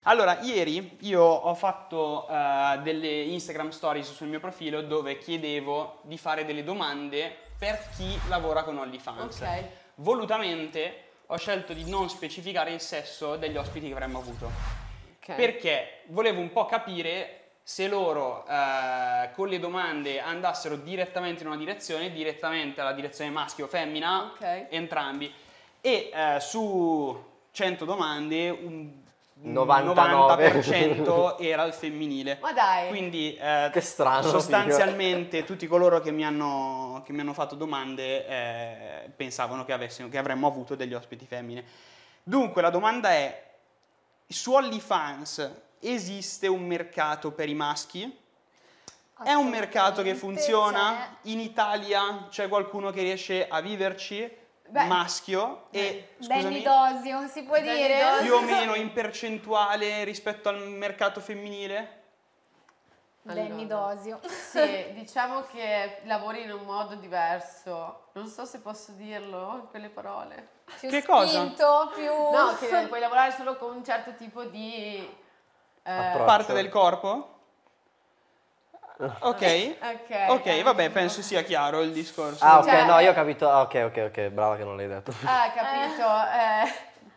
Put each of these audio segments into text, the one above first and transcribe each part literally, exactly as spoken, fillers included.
Allora, ieri io ho fatto uh, delle Instagram stories sul mio profilo dove chiedevo di fare delle domande per chi lavora con OnlyFans. Ok. Volutamente ho scelto di non specificare il sesso degli ospiti che avremmo avuto. Okay. Perché volevo un po' capire se loro uh, con le domande andassero direttamente in una direzione, direttamente alla direzione maschio o femmina, Okay. entrambi. E uh, su cento domande un novantanove novanta per cento era il femminile. Ma dai! Quindi eh, che strano, sostanzialmente tutti coloro che mi hanno, che mi hanno fatto domande eh, pensavano che, avessimo, che avremmo avuto degli ospiti femmine. Dunque la domanda è: su OnlyFans esiste un mercato per i maschi? È un mercato che funziona? In Italia c'è qualcuno che riesce a viverci? Beh, maschio e Danny Dosio, si può Danny dire? Dosio. più o meno in percentuale rispetto al mercato femminile? Danny Allora, Dosio. Sì, diciamo che lavori in un modo diverso. Non so se posso dirlo, quelle parole. Più Che cosa? spinto, più... No, che puoi lavorare solo con un certo tipo di... eh, Approccio. Parte del corpo? Ok, Ok, ok, eh, vabbè, no. penso sia chiaro il discorso. Ah, ok, Cioè- no, io ho capito. Ah, ok, ok, ok, brava che non l'hai detto. Ah, capito. Eh.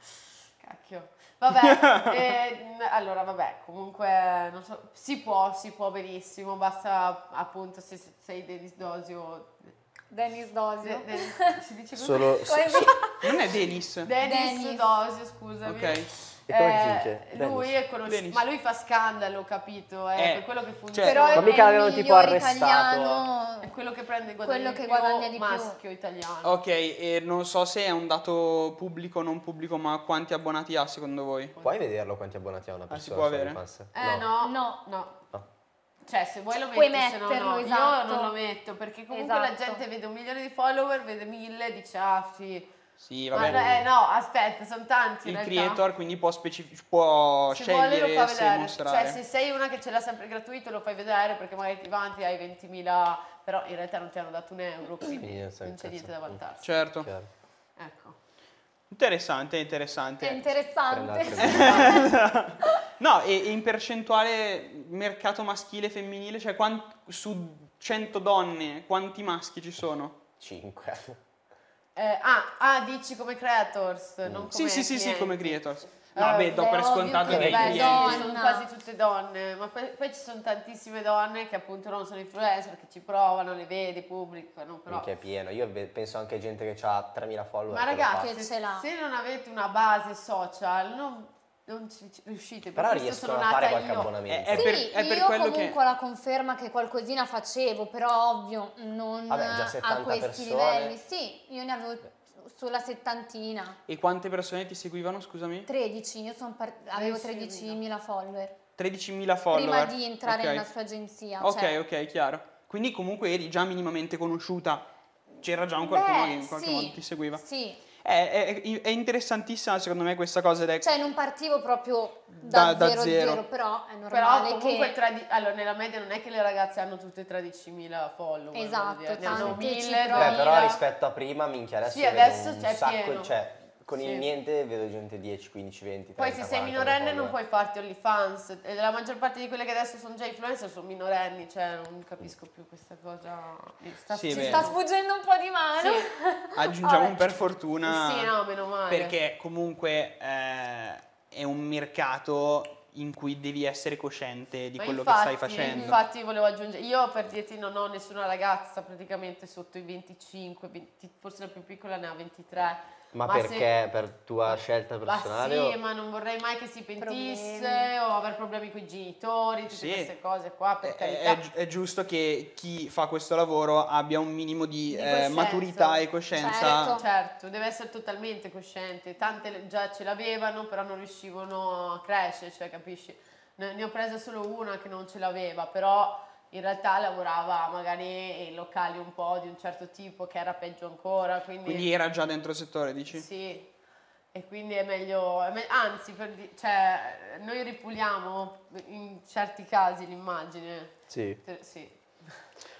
Cacchio. Vabbè, eh, allora vabbè, comunque non so, si può, si può benissimo, basta appunto se se sei Denis Dosio. Dennis Dosio. De- de- si dice così? Solo. Così. Non è Denis? Denis Dennis. Dosio, scusami. Ok. E come Eh, si dice? lui Dennis. è conosciuto, Dennis. ma lui fa scandalo, capito? È Eh, per quello che cioè- funziona. Però Ma è mica il l'avevano tipo miglior arrestato. italiano. È quello che prende guadagna Quello di che più, guadagna di più. maschio italiano. Ok, e non so se è un dato pubblico o non pubblico, ma quanti abbonati ha secondo voi? Puoi vederlo quanti abbonati ha una Ah, persona? si può su avere? OnlyFans? Eh no, No. no. No. Cioè, se vuoi lo Puoi metti, se no metterlo, no. esatto. Io non lo metto, perché comunque la Esatto. gente vede un milione di follower, vede mille e dice, ah sì. Sì, Ma vabbè. eh, no, aspetta, sono tanti in Il realtà. creator quindi può, specif- può Se vuole lo scegliere fa se vedere. mostrare. Cioè, se sei una che ce l'ha sempre gratuito lo fai vedere, perché magari ti vanti, hai ventimila, però in realtà non ti hanno dato un euro, quindi Sì, non sì, c'è sì, niente sì. da vantarsi. Certo. Chiaro. Ecco. Interessante, È interessante. interessante. Prendate- No, e, e in percentuale mercato maschile e femminile, cioè quant- su cento donne quanti maschi ci sono? cinque. Eh, ah, ah, dici come creators, non come Sì, sì, sì, sì, clienti. come creators. Eh, No, beh, do beh, per ovvio scontato che dei beh, clienti. donna. sono quasi tutte donne, ma poi, poi ci sono tantissime donne che appunto non sono influencer, che ci provano, le vedi, pubblicano, però... Che è pieno. Io ve- penso anche a gente che ha tremila follower. Ma che lo ragazzi, fa. Che se, ce l'ha. se non avete una base social, non, non ci ci riuscite. Per Però questo riescono sono a fare nata qualche io. abbonamento. È- è Sì, per- è per io quello comunque che- ho la conferma che qualcosina facevo, però ovvio non Vabbè, già a settanta questi persone. livelli. Sì, io ne avevo sulla settantina. E quante persone ti seguivano, scusami? tredici, io son par- avevo tredicimila. tredicimila follower. tredicimila follower. Prima di entrare Ok. nella sua agenzia. Ok, cioè, ok, chiaro. Quindi comunque eri già minimamente conosciuta. C'era già un beh, qualcuno che in qualche sì, modo ti seguiva. Sì, È, è- è interessantissima secondo me questa cosa ed è- cioè non partivo proprio da, Da- da zero, zero. zero, però è Però normale comunque che... tradi- allora, nella media non è che le ragazze hanno tutte tredicimila follower. Esatto, voglio dire, ne hanno tante ci mille, provano. Beh, però duemila. rispetto a prima, minchia, adesso Sì, vedo adesso un c'è sacco, pieno. cioè, con Sì. il niente vedo gente dieci, quindici, venti, Poi trenta, se sei quaranta minorenne non follower. puoi farti OnlyFans e la maggior parte di quelle che adesso sono già influencer sono minorenni, cioè non capisco più questa cosa. Mi sta Sì, Ci beh. sta sfuggendo un po' di mano. Sì. aggiungiamo Vabbè. un per fortuna Sì, no, meno male. perché comunque eh, è un mercato in cui devi essere cosciente di Ma quello infatti, che stai facendo. Infatti volevo aggiungere, io per dirti non ho nessuna ragazza praticamente sotto i venticinque, venti, forse la più piccola ne ha ventitré. Ma, se- perché? Per tua scelta Ma personale? sì, o- ma non vorrei mai che si pentisse Problemi. o avere problemi con i genitori, tutte Sì. queste cose qua, per È, carità. è gi- è giusto che chi fa questo lavoro abbia un minimo di, Di eh, coscienza. maturità e coscienza. Certo. Certo, deve essere totalmente cosciente. Tante le- già ce l'avevano, però non riuscivano a crescere, cioè capisci? Ne, ne ho presa solo una che non ce l'aveva, però in realtà lavorava magari in locali un po' di un certo tipo, che era peggio ancora, quindi, Quindi era già dentro il settore, dici? sì. E quindi è meglio, è me- anzi, per di- cioè, noi ripuliamo in certi casi l'immagine. Sì. Eh, Sì.